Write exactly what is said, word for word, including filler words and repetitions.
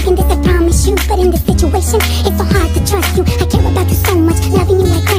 in this, I promise you. But in this situation, it's so hard to trust you. I care about you so much, loving you like crazy.